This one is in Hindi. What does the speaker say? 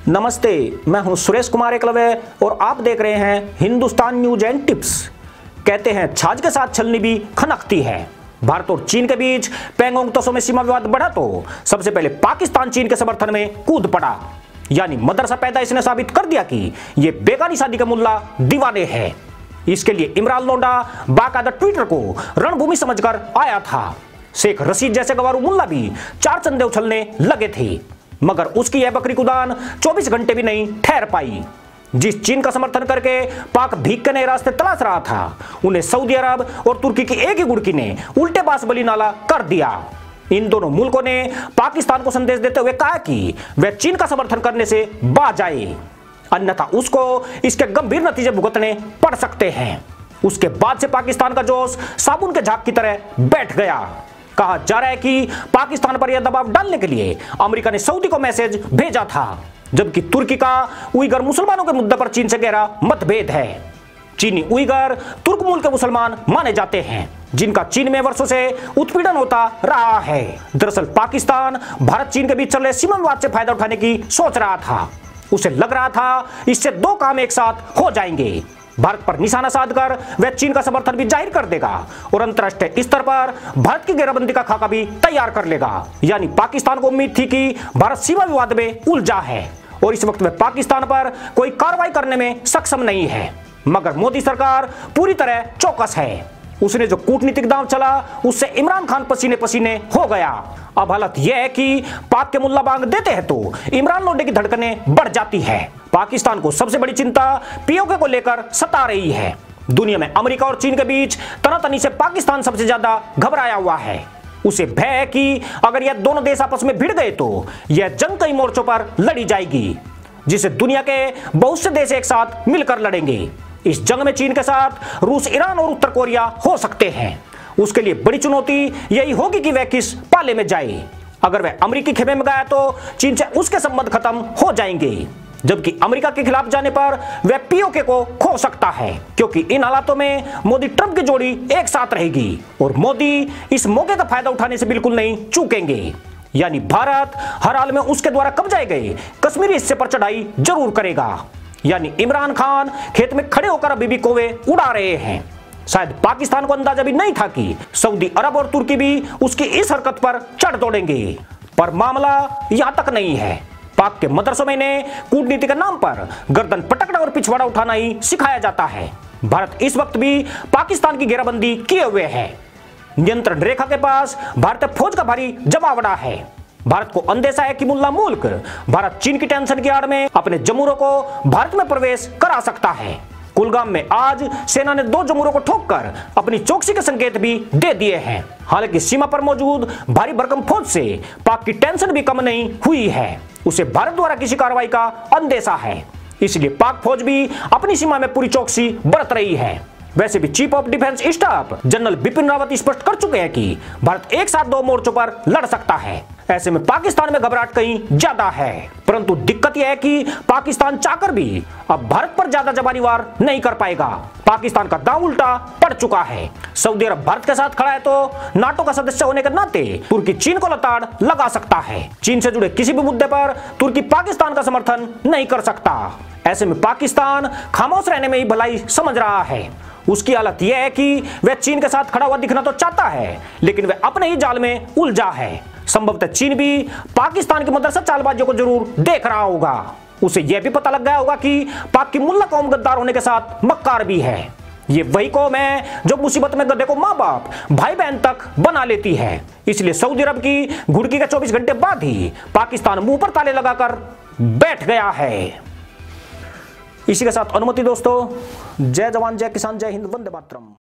नमस्ते, मैं हूं सुरेश कुमार एकलव्य और आप देख रहे हैं हिंदुस्तान न्यूज एंड टिप्स। कहते हैं छाछ के साथ छलनी भी खनकती है। भारत और चीन के बीच पैंगोंग त्सो में सीमा विवाद बढ़ा तो सबसे पहले पाकिस्तान चीन के समर्थन में कूद पड़ा। यानी मदरसा पैदा इसने साबित कर दिया कि ये बेगानी शादी के मुल्ला दीवाने हैं। इसके लिए इमरान लोंडा बाकायदा ट्विटर को रणभूमि समझकर आया था। शेख रशीद जैसे गवारू मुल्ला भी चार चंदे उछलने लगे थे, मगर उसकी यह बकरी कुदान 24 घंटे भी नहीं ठहर पाई। जिस चीन का समर्थन करके पाक भीख के नए रास्ते तलाश रहा था, उन्हें सऊदी अरब और तुर्की की एक ही गुड़की ने उल्टे बांसबली नाला कर दिया। इन दोनों मुल्कों ने पाकिस्तान को संदेश देते हुए कहा कि वह चीन का समर्थन करने से बाज जाए, अन्यथा उसको इसके गंभीर नतीजे भुगतने पड़ सकते हैं। उसके बाद से पाकिस्तान का जोश साबुन के झाग की तरह बैठ गया। कहा जा रहा है कि पाकिस्तान पर यह दबाव डालने के लिए अमेरिका ने सऊदी को मैसेज भेजा था, जबकि तुर्की का उइगर मुसलमानों के मुद्दे पर चीन से गहरा मतभेद है। चीनी उइगर तुर्क मूल के मुसलमान माने जाते हैं, जिनका चीन में वर्षों से उत्पीड़न होता रहा है। दरअसल पाकिस्तान भारत चीन के बीच चल रहे सीमा विवाद से फायदा उठाने की सोच रहा था। उसे लग रहा था इससे दो काम एक साथ हो जाएंगे। भारत पर निशाना साधकर वह चीन का समर्थन भी जाहिर कर देगा और अंतरराष्ट्रीय स्तर पर भारत की घेराबंदी का खाका भी तैयार कर लेगा। यानी पाकिस्तान को उम्मीद थी कि भारत सीमा विवाद में उलझा है और इस वक्त वह पाकिस्तान पर कोई कार्रवाई करने में सक्षम नहीं है, मगर मोदी सरकार पूरी तरह चौकस है। उसने जो कूटनीतिक दांव चला उससे इमरान खान पसीने पसीने हो गया। अब हालत यह है कि पाक के मुल्ला बांग देते हैं तो इमरान लोंडे की धड़कनें बढ़ जाती है। पाकिस्तान को सबसे बड़ी चिंता पीओके को लेकर सता रही है। दुनिया में अमेरिका और चीन के बीच तनातनी से पाकिस्तान सबसे ज्यादा घबराया हुआ है। उसे भय है कि अगर यह दोनों देश आपस में भिड़ गए तो यह जंग कई मोर्चों पर लड़ी जाएगी, जिसे दुनिया के बहुत से देश एक साथ मिलकर लड़ेंगे। इस जंग में चीन के साथ रूस, ईरान और उत्तर कोरिया हो सकते हैं। उसके लिए बड़ी चुनौती यही होगी कि वह किस पाले में जाए। अगर वह अमेरिकी खेमे में गया तो चीन से उसके संबंध खत्म हो जाएंगे, जबकि अमेरिका के खिलाफ जाने पर वह पीओके को खो सकता है, क्योंकि इन हालातों में मोदी ट्रंप की जोड़ी एक साथ रहेगी और मोदी इस मौके का फायदा उठाने से बिल्कुल नहीं चूकेंगे। यानी भारत हर हाल में उसके द्वारा कब्जाए गए कश्मीरी हिस्से पर चढ़ाई जरूर करेगा। यानी इमरान खान खेत में खड़े होकर अभी भी कौवे उड़ा रहे हैं। शायद पाकिस्तान को अंदाजा भी नहीं था कि सऊदी अरब और तुर्की भी उसकी इस हरकत पर चढ़ दौड़ेंगे। पर मामला यहां तक नहीं है। पाक के मदरसों में इन्हें कूटनीति के नाम पर गर्दन पटकना और पिछवाड़ा उठाना ही सिखाया जाता है। भारत इस वक्त भी पाकिस्तान की घेराबंदी किए हुए है। नियंत्रण रेखा के पास भारतीय फौज का भारी जमावड़ा है। भारत को अंदेशा है कि मुल्ला मुल्क भारत चीन की टेंशन की आड़ में अपने जमूरों को भारत में प्रवेश करा सकता है। कुलगाम में आज सेना ने 2 जमूरों को ठोककर अपनी चौकसी के संकेत भी दे दिए हैं। हालांकि सीमा पर मौजूद भारी भरकम फौज से पाक की टेंशन भी कम नहीं हुई है। उसे भारत द्वारा किसी कार्रवाई का अंदेशा है, इसलिए पाक फौज भी अपनी सीमा में पूरी चौकसी बरत रही है। वैसे भी chief of defence staff general Bipin Rawat स्पष्ट कर चुके हैं कि भारत एक साथ 2 मोर्चों पर लड़ सकता है। ऐसे में पाकिस्तान में घबराहट कहीं ज्यादा है, परंतु दिक्कत यह है कि पाकिस्तान चाहकर भी अब भारत पर ज्यादा जबानी वार नहीं कर पाएगा। पाकिस्तान का दांव उल्टा पड़ चुका है। सऊदी अरब भारत के साथ खड़ा है तो नाटो का सदस्य होने के नाते तुर्की चीन को लताड़ लगा सकता है। चीन से जुड़े किसी भी मुद्दे पर तुर्की पाकिस्तान का समर्थन नहीं कर सकता। ऐसे में पाकिस्तान खामोश रहने में ही भलाई समझ रहा है। उसकी हालत यह है कि वह चीन के साथ खड़ा हुआ दिखना तो चाहता है, लेकिन वह अपने ही जाल में उलझा है। संभवतः चीन भी पाकिस्तान की मदरसा चालबाजियों को जरूर देख रहा होगा। उसे यह भी पता लग गया होगा कि पाक की मुल्ला कौम गद्दार होने के साथ मक्कार भी है। ये वही कौम है जो मुसीबत में गधे को माँ बाप, भाई बहन तक बना लेती है। इसलिए सऊदी अरब की घुड़की के 24 घंटे बाद ही पाकिस्तान मुंह पर ताले लगाकर बैठ गया है। इसी के साथ अनुमति दोस्तों, जय जवान जय किसान जय हिंद, वंदे मातरम।